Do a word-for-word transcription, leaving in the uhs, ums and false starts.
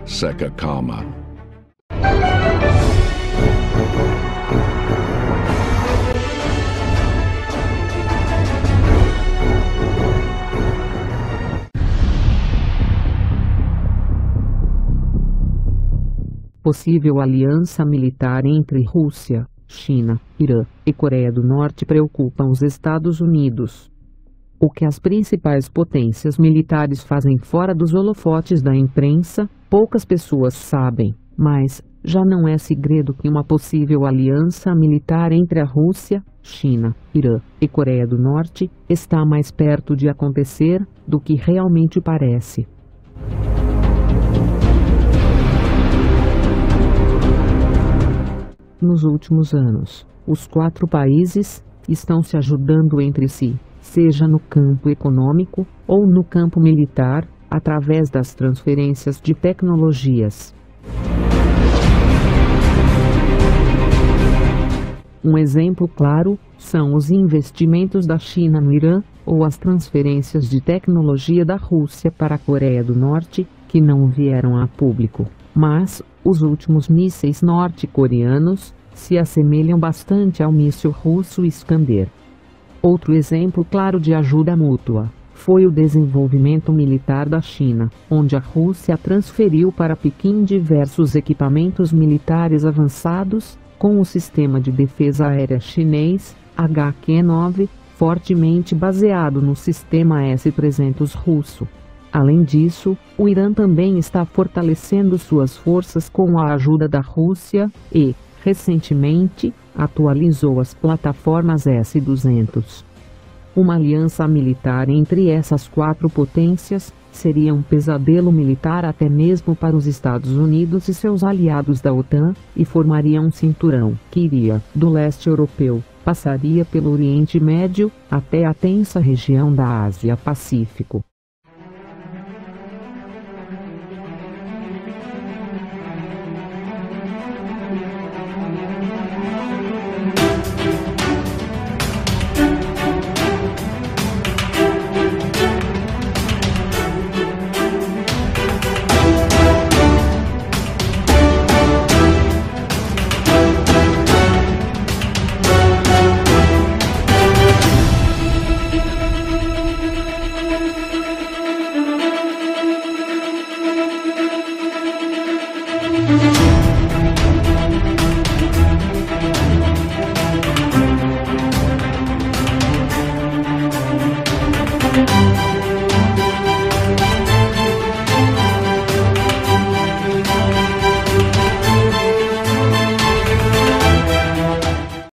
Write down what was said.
Seca Calma. Possível aliança militar entre Rússia, China, Irã e Coreia do Norte preocupa os Estados Unidos. O que as principais potências militares fazem fora dos holofotes da imprensa, poucas pessoas sabem, mas já não é segredo que uma possível aliança militar entre a Rússia, China, Irã e Coreia do Norte está mais perto de acontecer do que realmente parece. Nos últimos anos, os quatro países estão se ajudando entre si, seja no campo econômico ou no campo militar, através das transferências de tecnologias. Um exemplo claro são os investimentos da China no Irã ou as transferências de tecnologia da Rússia para a Coreia do Norte, que não vieram a público, mas os últimos mísseis norte-coreanos se assemelham bastante ao míssil russo Iskander. Outro exemplo claro de ajuda mútua foi o desenvolvimento militar da China, onde a Rússia transferiu para Pequim diversos equipamentos militares avançados, com o sistema de defesa aérea chinês H Q nove, fortemente baseado no sistema S trezentos russo. Além disso, o Irã também está fortalecendo suas forças com a ajuda da Rússia e, recentemente, atualizou as plataformas S duzentos. Uma aliança militar entre essas quatro potências seria um pesadelo militar até mesmo para os Estados Unidos e seus aliados da OTAN, e formaria um cinturão que iria do leste europeu, passaria pelo Oriente Médio, até a tensa região da Ásia-Pacífico. We'll be right back.